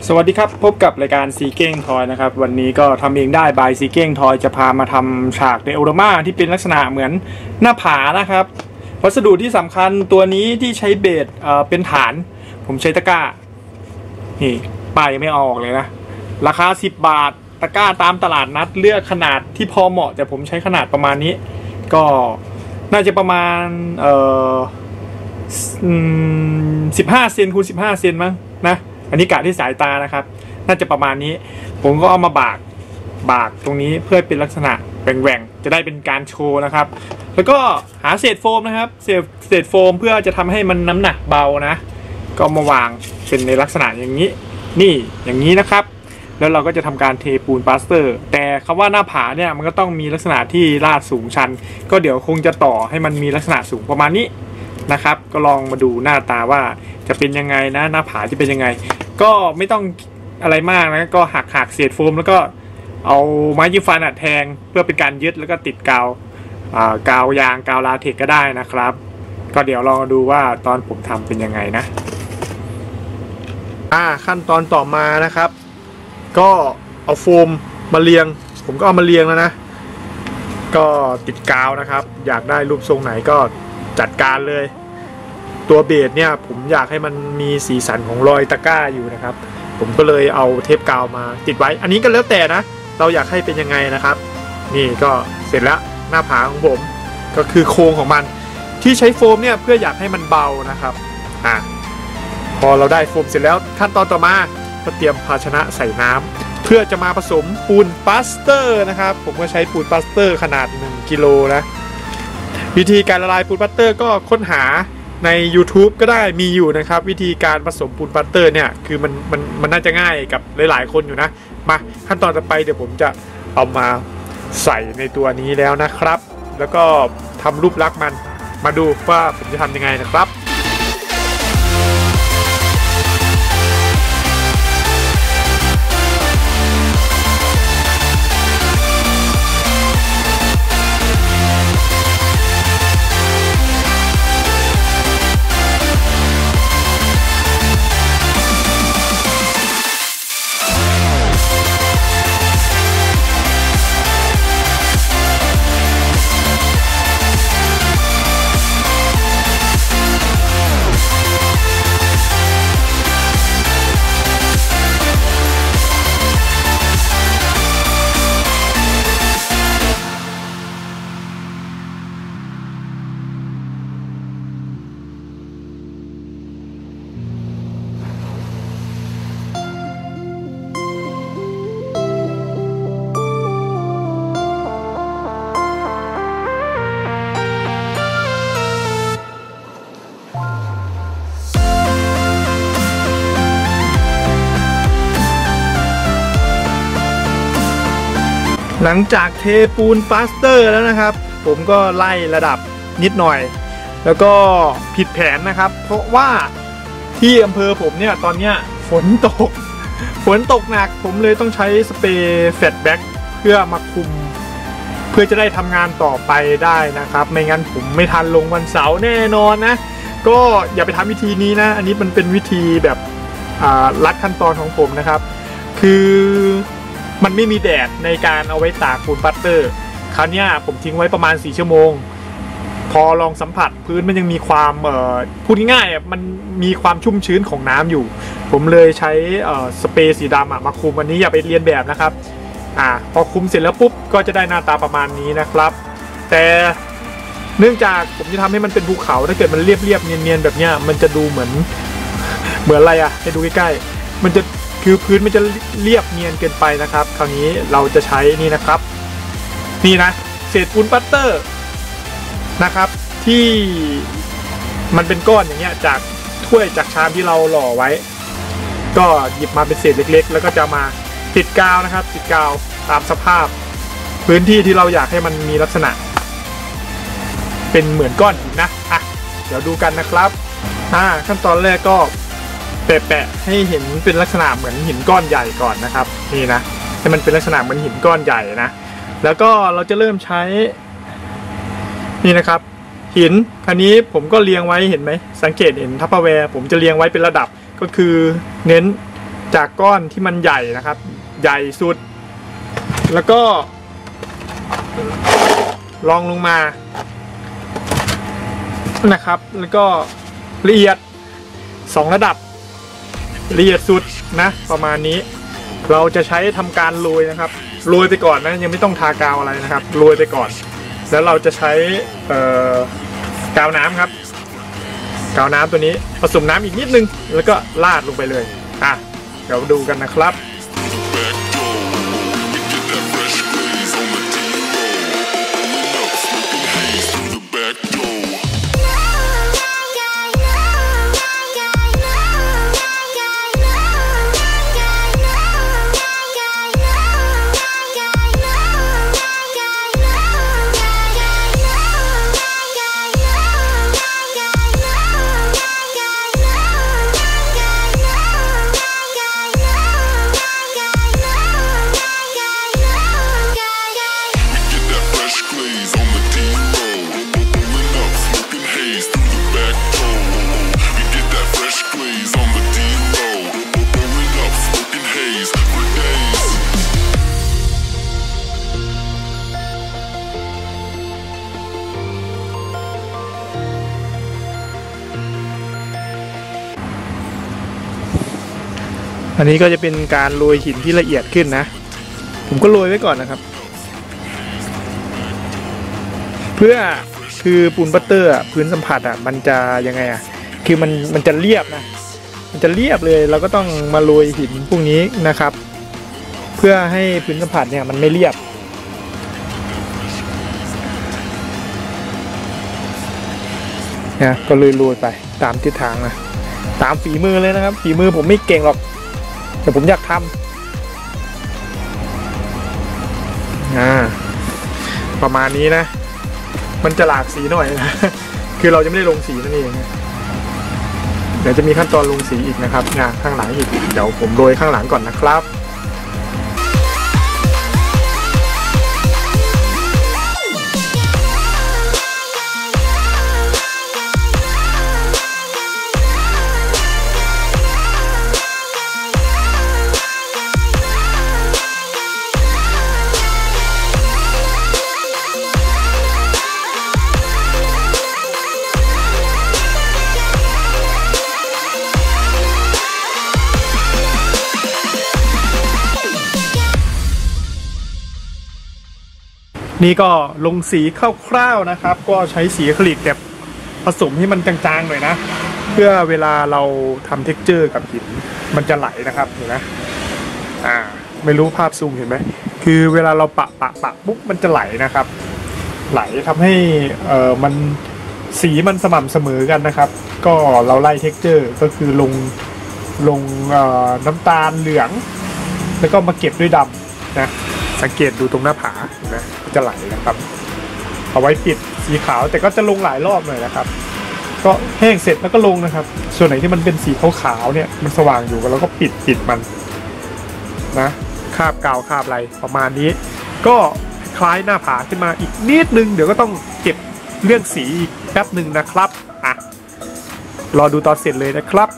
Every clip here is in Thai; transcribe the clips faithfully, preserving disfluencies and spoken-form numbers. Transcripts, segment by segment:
สวัสดีครับพบกับรายการซีเก้งทอยนะครับวันนี้ก็ทำเองได้บายซีเก้งทอยจะพามาทำฉากไดโอรามาที่เป็นลักษณะเหมือนหน้าผานะครับวัสดุที่สำคัญตัวนี้ที่ใช้เบสเอ่อเป็นฐานผมใช้ตะกร้านี่ป้ายยังไม่ออกเลยนะราคาสิบบาทตะกร้าตามตลาดนัดเลือกขนาดที่พอเหมาะแต่ผมใช้ขนาดประมาณนี้ก็น่าจะประมาณเอ่อสิบห้าเซนคูณสิบห้าเซนมั้งนะอันนี้กะที่สายตานะครับน่าจะประมาณนี้ผมก็เอามาบากบากตรงนี้เพื่อเป็นลักษณะแหว่งๆจะได้เป็นการโชว์นะครับแล้วก็หาเศษโฟมนะครับเศษเศษโฟมเพื่อจะทำให้มันน้ำหนักเบานะก็มาวางเป็นในลักษณะอย่างนี้นี่อย่างนี้นะครับแล้วเราก็จะทำการเทปูนปลาสเตอร์แต่คำว่าหน้าผาเนี่ยมันก็ต้องมีลักษณะที่ลาดสูงชันก็เดี๋ยวคงจะต่อให้มันมีลักษณะสูงประมาณนี้นะครับก็ลองมาดูหน้าตาว่าจะเป็นยังไงนะหน้าผาจะเป็นยังไงก็ไม่ต้องอะไรมากนะก็หักหักเศษโฟมแล้วก็เอาไม้ยิ้มฟันแทงเพื่อเป็นการยึดแล้วก็ติดกาวกาวยางกาวลาเทกก็ได้นะครับก็เดี๋ยวลองดูว่าตอนผมทำเป็นยังไงนะอ่าขั้นตอนต่อมานะครับก็เอาโฟมมาเรียงผมก็เอามาเรียงแล้วนะก็ติดกาวนะครับอยากได้รูปทรงไหนก็จัดการเลยตัวเบสเนี่ยผมอยากให้มันมีสีสันของรอยตะกร้าอยู่นะครับผมก็เลยเอาเทปกาวมาติดไว้อันนี้ก็แล้วแต่นะเราอยากให้เป็นยังไงนะครับนี่ก็เสร็จแล้วหน้าผาของผมก็คือโครงของมันที่ใช้โฟมเนี่ยเพื่ออยากให้มันเบานะครับอ่ะพอเราได้โฟมเสร็จแล้วขั้นตอนต่อมาก็เตรียมภาชนะใส่น้ำเพื่อจะมาผสมปูนปลาสเตอร์นะครับผมก็ใช้ปูนปลาสเตอร์ขนาดหนึ่งกิโลนะวิธีการละลายปูนปลาสเตอร์ก็ค้นหาใน ยูทูบ ก็ได้มีอยู่นะครับวิธีการผสมปูนปลาสเตอร์เนี่ยคือมันมันมันน่าจะง่ายกับหลายๆคนอยู่นะมาขั้นตอนต่อไปเดี๋ยวผมจะเอามาใส่ในตัวนี้แล้วนะครับแล้วก็ทำรูปลักษณ์มันมาดูว่าผมจะทำยังไงนะครับหลังจากเทปูนปลาสเตอร์แล้วนะครับผมก็ไล่ระดับนิดหน่อยแล้วก็ผิดแผนนะครับเพราะว่าที่อำเภอผมเนี่ยตอนเนี้ยฝนตกฝนตกหนักผมเลยต้องใช้สเปรย์แฟลชแบ็กเพื่อมาคุมเพื่อจะได้ทำงานต่อไปได้นะครับไม่งั้นผมไม่ทันลงวันเสาร์แน่นอนนะก็อย่าไปทำวิธีนี้นะอันนี้มันเป็นวิธีแบบลัดขั้นตอนของผมนะครับคือมันไม่มีแดดในการเอาไว้ตากปูนปลาสเตอร์คราวนี้ผมทิ้งไว้ประมาณสี่ชั่วโมงพอลองสัมผัสพื้นมันยังมีความเอ่อพูดง่ายๆมันมีความชุ่มชื้นของน้ำอยู่ผมเลยใช้เอ่อสเปรย์สีดำมาคุมอันนี้อย่าไปเรียนแบบนะครับอ่าพอคุมเสร็จแล้วปุ๊บก็จะได้หน้าตาประมาณนี้นะครับแต่เนื่องจากผมจะทำให้มันเป็นภูเขาถ้าเกิดมันเรียบๆเนียนๆแบบเนี้ยมันจะดูเหมือนเหมือนอะไรอ่ะให้ดูใกล้ๆมันจะคือพื้นมันจะเรียบเนียนเกินไปนะครับคราวนี้เราจะใช้นี่นะครับนี่นะเศษปูนปลาสเตอร์นะครับที่มันเป็นก้อนอย่างเงี้ยจากถ้วยจากชามที่เราหล่อไว้ก็หยิบมาเป็นเศษเล็กๆแล้วก็จะมาติดกาวนะครับติดกาวตามสภาพพื้นที่ที่เราอยากให้มันมีลักษณะเป็นเหมือนก้อนหินนะอ่ะเดี๋ยวดูกันนะครับอ่าขั้นตอนแรกก็แปะๆให้เห็นเป็นลักษณะเหมือนหินก้อนใหญ่ก่อนนะครับนี่นะให้มันเป็นลักษณะเหมือนหินก้อนใหญ่นะแล้วก็เราจะเริ่มใช้นี่นะครับหินคันนี้ผมก็เรียงไว้เห็นไหมสังเกตเห็นทัพเปอร์แวร์ผมจะเรียงไว้เป็นระดับก็คือเน้นจากก้อนที่มันใหญ่นะครับ ใหญ่สุด แล้วก็ลองลงมานะครับแล้วก็ละเอียดสองระดับละเอียดสุดนะประมาณนี้เราจะใช้ทำการโรยนะครับโรยไปก่อนนะยังไม่ต้องทากาวอะไรนะครับโรยไปก่อนแล้วเราจะใช้กาวน้ำครับกาวน้ำตัวนี้ผสมน้ำอีกนิดนึงแล้วก็ราดลงไปเลยอ่ะเดี๋ยวดูกันนะครับอันนี้ก็จะเป็นการโรยหินที่ละเอียดขึ้นนะผมก็โรยไว้ก่อนนะครับเพื่อคือปูนบัตเตอร์พื้นสัมผัสอ่ะมันจะยังไงอ่ะคือมันมันจะเรียบนะมันจะเรียบเลยเราก็ต้องมาโรยหินพวกนี้นะครับเพื่อให้พื้นสัมผัสเนี่ยมันไม่เรียบนะก็เลยโรยไปตามทิศทางนะตามฝีมือเลยนะครับฝีมือผมไม่เก่งหรอกแต่ผมอยากทำอ่าประมาณนี้นะมันจะหลากสีหน่อยนะคือเราจะไม่ได้ลงสีนั่นเองเดี๋ยวจะมีขั้นตอนลงสีอีกนะครับงานข้างหลังอีกเดี๋ยวผมโรยข้างหลังก่อนนะครับนี่ก็ลงสีคร่าวๆนะครับก็ใช้สีอะคริลิกแบบผสมให้มันจางๆหน่อยนะเพื่อเวลาเราทำเท็กเจอร์กับหินมันจะไหลนะครับเห็นไหมอ่าไม่รู้ภาพซูมเห็นไหมคือเวลาเราปะปะปะปุ๊บมันจะไหลนะครับไหลทำให้เอ่อมันสีมันสม่ำเสมอกันนะครับก็เราไล่เท็กเจอร์ก็คือลงลงเอ่อน้ำตาลเหลืองแล้วก็มาเก็บด้วยดำนะสังเกตดูตรงหน้าผานะจะไหลนะครับเอาไว้ปิดสีขาวแต่ก็จะลงหลายรอบหน่อยนะครับก็แห้งเสร็จแล้วก็ลงนะครับส่วนไหนที่มันเป็นสีขาวๆเนี่ยมันสว่างอยู่แล้วก็ปิดปิดมันนะคาบกาวคาบอะไรประมาณนี้ก็คล้ายหน้าผาขึ้นมาอีกนิดนึงเดี๋ยวก็ต้องเก็บเรื่องสีอีกแป๊บหนึ่งนะครับอ่ะรอดูตอนเสร็จเลยนะครับ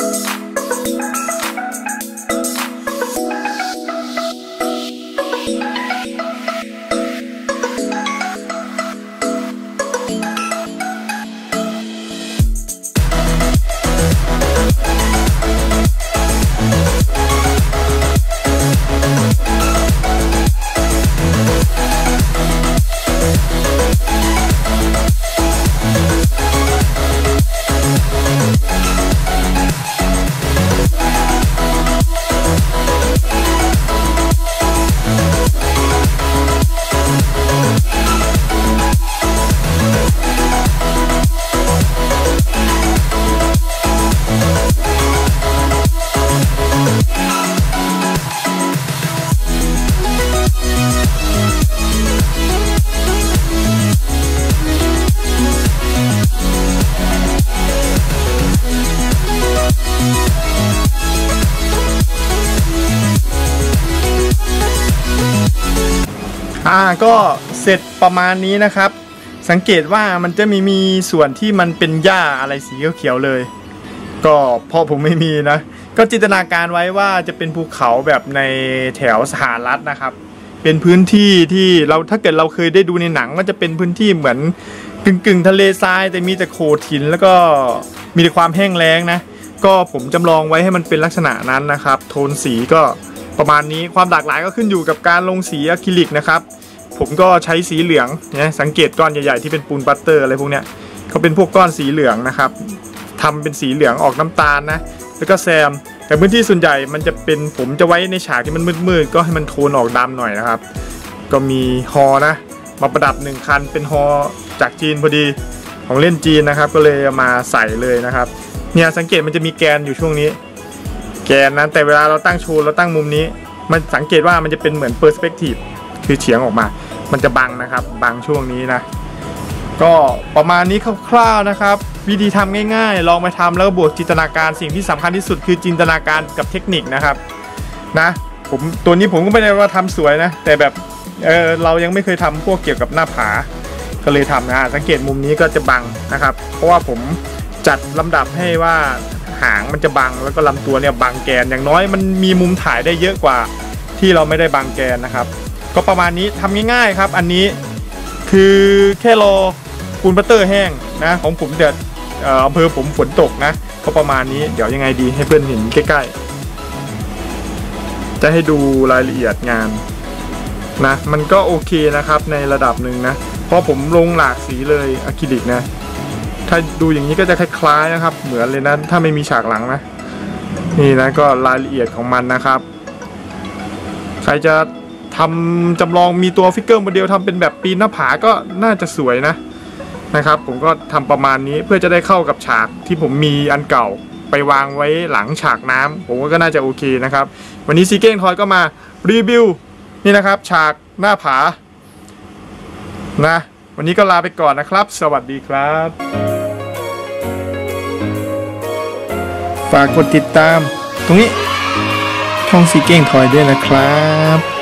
อ่าก็เสร็จประมาณนี้นะครับสังเกตว่ามันจะมีมีส่วนที่มันเป็นหญ้าอะไรสีเขียวๆเลยก็พ่อผมไม่มีนะก็จินตนาการไว้ว่าจะเป็นภูเขาแบบในแถวสหรัฐนะครับเป็นพื้นที่ที่เราถ้าเกิดเราเคยได้ดูในหนังก็จะเป็นพื้นที่เหมือนกึ่งกึ่งทะเลทรายแต่มีแต่โขดหินแล้วก็มีแต่ความแห้งแล้งนะก็ผมจำลองไว้ให้มันเป็นลักษณะนั้นนะครับโทนสีก็ประมาณนี้ความหลากหลายก็ขึ้นอยู่กับการลงสีอะคริลิกนะครับผมก็ใช้สีเหลืองนะสังเกตก้อนใหญ่ๆที่เป็นปูนปัตเตอร์อะไรพวกเนี้ยเขาเป็นพวกก้อนสีเหลืองนะครับทำเป็นสีเหลืองออกน้ำตาลนะแล้วก็แซมแต่พื้นที่ส่วนใหญ่มันจะเป็นผมจะไว้ในฉากที่มันมืดๆก็ให้มันโทนออกดำหน่อยนะครับก็มีฮอนะมาประดับหนึ่งคันเป็นฮอจากจีนพอดีของเล่นจีนนะครับก็เลยมาใส่เลยนะครับเนี่ยสังเกตมันจะมีแกนอยู่ช่วงนี้แกนนั้นแต่เวลาเราตั้งโชว์เราตั้งมุมนี้มันสังเกตว่ามันจะเป็นเหมือนเปอร์สเปกทีฟคือเฉียงออกมามันจะบังนะครับบังช่วงนี้นะก็ประมาณนี้คร่าวๆนะครับวิธีทำง่ายๆลองไปทำแล้วบวกจินตนาการสิ่งที่สำคัญที่สุดคือจินตนาการกับเทคนิคนะครับนะผมตัวนี้ผมก็ไม่ได้ว่าทำสวยนะแต่แบบเออเรายังไม่เคยทำพวกเกี่ยวกับหน้าผาก็เลยทำนะสังเกตมุมนี้ก็จะบังนะครับเพราะว่าผมจัดลำดับให้ว่าหางมันจะบังแล้วก็ลำตัวเนี่ยบังแกนอย่างน้อยมันมีมุมถ่ายได้เยอะกว่าที่เราไม่ได้บังแกนนะครับก็ประมาณนี้ทำง่ายๆครับอันนี้คือแค่รอปูนปัตเตอร์แห้งนะของผมเดี๋ยวอำเภอผมฝนตกนะก็ประมาณนี้เดี๋ยวยังไงดีให้เพื่อนเห็นใกล้ๆจะให้ดูรายละเอียดงานนะมันก็โอเคนะครับในระดับหนึ่งนะเพราะผมลงหลากสีเลยอะคริลิกนะถ้าดูอย่างนี้ก็จะคล้ายๆนะครับเหมือนเลยนะถ้าไม่มีฉากหลังนะนี่นะก็รายละเอียดของมันนะครับใครจะทำจำลองมีตัวฟิกเกอร์โมเดลทำเป็นแบบปีนหน้าผาก็น่าจะสวยนะนะครับผมก็ทำประมาณนี้เพื่อจะได้เข้ากับฉากที่ผมมีอันเก่าไปวางไว้หลังฉากน้ำผมก็น่าจะโอเคนะครับวันนี้ซีเก้งทอยก็มารีวิวนี่นะครับฉากหน้าผานะวันนี้ก็ลาไปก่อนนะครับสวัสดีครับฝากกดติดตามตรงนี้ช่องซีเก้งทอยด้วยนะครับ